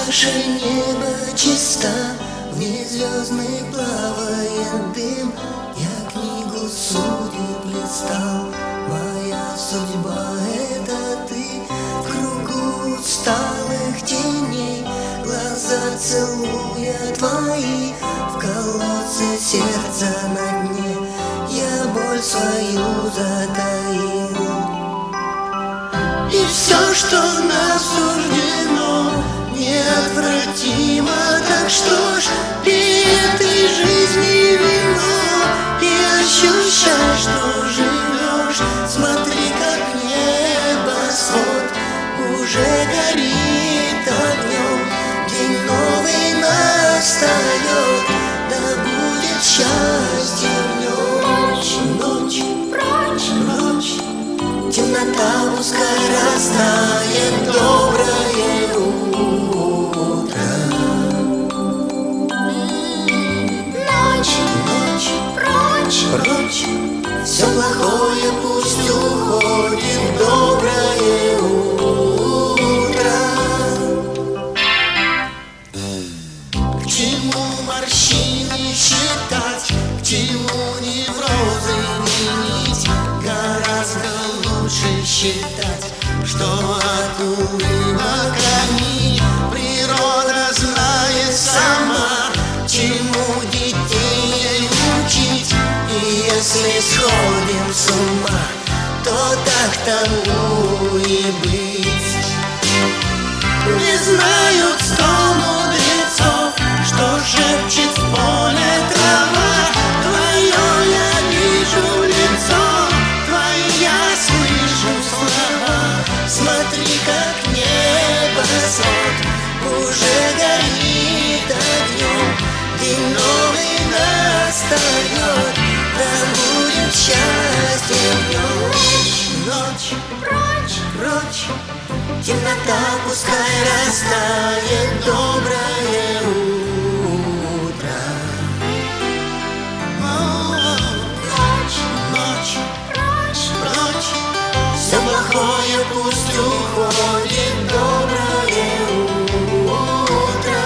Наше небо чисто, вне звездный плавает дым. Я книгу судеб листал, моя судьба — это ты. В кругу усталых теней глаза целуя твои, в колодце сердца на дне я боль свою затаил. И все, что нам суждено, неотвратимо. Так что ж, пей этой жизни вино и ощущай, что живешь. Смотри, как небосвод уже горит огнем. День новый настает, да будет счастье в нем. Ночь, ночь, ночь, темнота пускай растает, доброе утро. Ночь, ночь, прочь, прочь, все плохое пусть уходит, доброе утро. К чему морщины считать, к чему неврозы винить? Гораздо лучше считать, что от улыбок одни природа знает сама, чему детей учить. И если сходим с ума, то так тому и быть. Не знают 100 мудрецов, что шепчет в поле трава. Твое я вижу лицо, твоя слышу слова. Смотри, как небосвод уже горит огнем. День новый настает, да будет счастье в нем. Ночь, прочь, прочь, темнота пускай растает, доброе утро. Ночь, ночь, прочь, прочь, все плохое пусть уходит, доброе утро.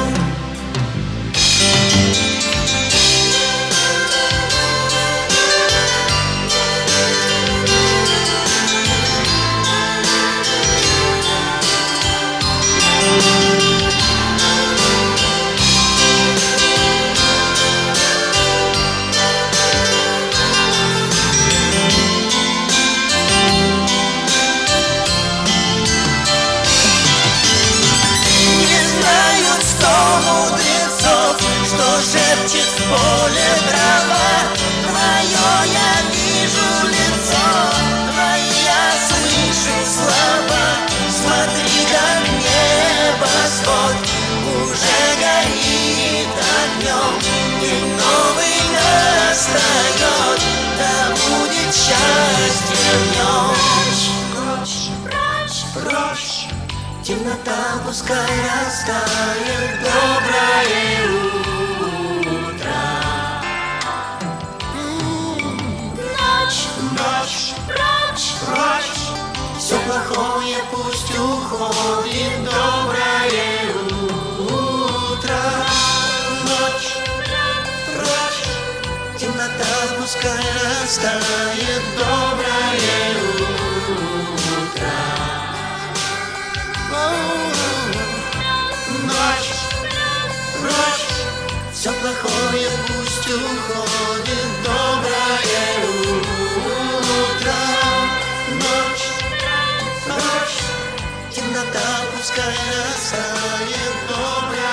Шепчет в поле трава. Твое я вижу лицо, твоя слышу слова. Смотри, как небосвод уже горит огнем. День новый настает, да будет счастье в нем. Прочь, прочь, прочь, темнота пускай растает, доброе утро. Ночь, прочь, прочь, все плохое пусть уходит, доброе утро. Ночь, прочь, темнота пускай растает, доброе утро. Ночь, прочь, все плохое пусть уходит, доброе утро. Ночь, прочь, темнота пускай растает, доброе